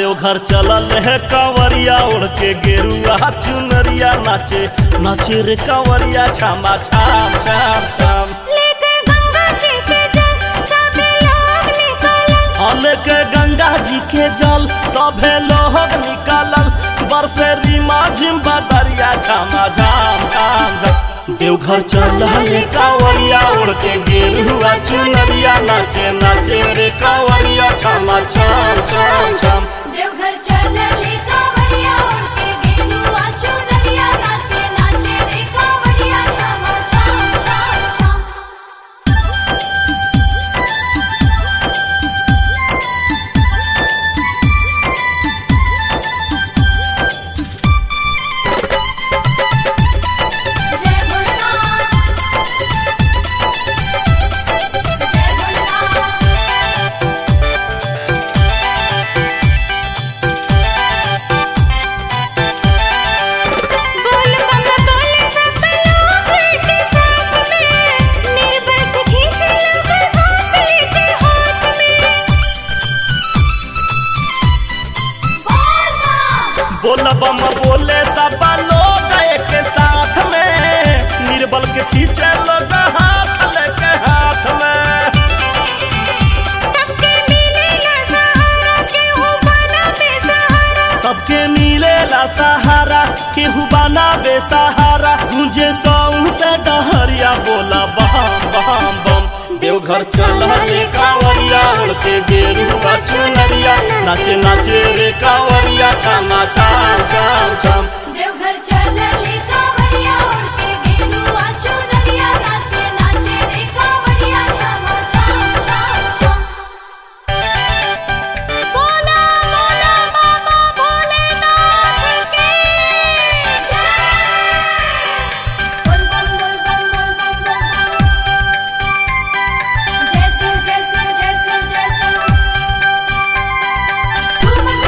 देवघर चलल है कांवरिया उड़ के गेरुआ चुनरिया नाचे नाचे रे कांवरिया छामा छाम छाम छाम लेके गंगा जी के जल सभे लोग निकलल लेके गंगा जी के जल सभे लोग निकलल बरसे रीमा झिम बदरिया छामा झाम झाम झाम देवघर चलल कांवरिया उड़ के गेरुआ चुनरिया नाचे नाचे रे कांवरिया छामा छाम छाम छाम देवघर चलल कांवरिया उड़ के गेरुआ चुनरिया नाचे नाचे रे कांवरिया छामा छाम छाम छाम बोला बम बोले सब लोग एक साथ में निर्बल के पीछे लोग हाथ लेके हाथ में सबके मिलेला सहारा केहू बना बेसहारा सबके मिलेला सहारा केहू बना बेसहारा तुझे सौ से डहरिया बोला बम बम बम देवघर चलल कांवरिया उड़ के गेरुआ चुनरिया नाचे नाचे रे कांवरिया छामा छाम छाम छाम देवघर चलल कांवरिया उड़ के गेरुआ चुनरिया नाचे नाचे रे कांवरिया छामा छाम छाम छाम बोला बोला बाबा भोलेनाथ की जय बोल बम बोल बम बोल बम बोल बम जय शिव जय शिव जय शिव जय शिव झूमत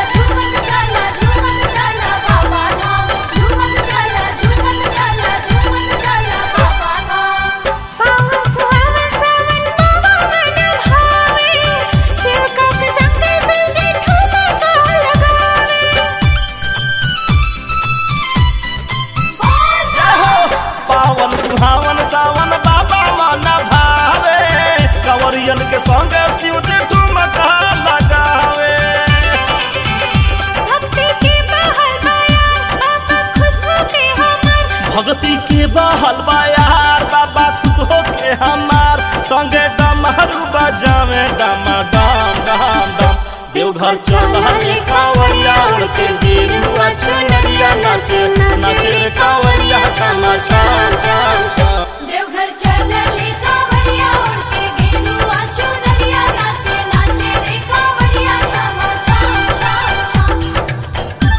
चला बाबा धाम झूमत चला बाबा धाम पावन सुहावन सावन बाबा मन भावे शिव का संग सजे ठुमका लगावे पावन सुहावन सावन बाबा मन भावे कंवरियन के संग शिव जी ठुमका लगावे भक्ति के बहल बायार बाबा खुश होके हमार संगे डमरू बजावे डम डम डम डम देवघर चलल कांवरिया उड़ के गेरुआ चुनरिया नाचे नाचे रे कांवरिया छामा छाम छाम छाम देवघर चलल कांवरिया उड़ के गेरुआ चुनरिया नाचे नाचे रे कांवरिया छामा छाम छाम छाम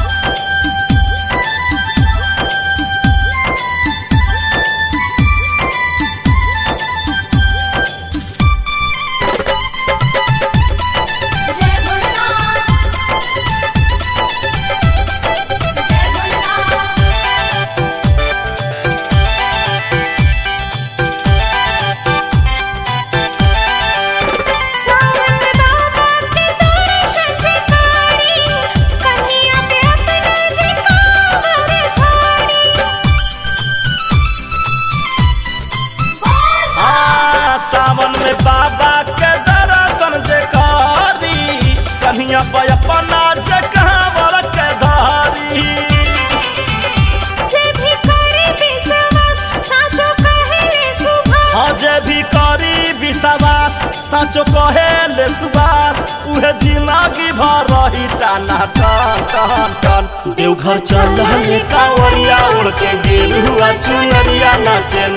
जय भोलेनाथ जय भोलेनाथ सावन में बाबा के दर्शन जयकारी कन्हैया पे अपना जी कांवर धारी सावन में बाबा के दर्शन जे करी कन्हैया पे अपना जे कांवर के धारी जे भी करे विश्वास साचो कहेले सुभाष हाँ जे भी करी विश्वास साचो कहेले सुबास उहे जिंदगी भर रही टाना टन टन टन देवघर चलल कांवरिया उड़ के गेरुआ चुनरिया नाचे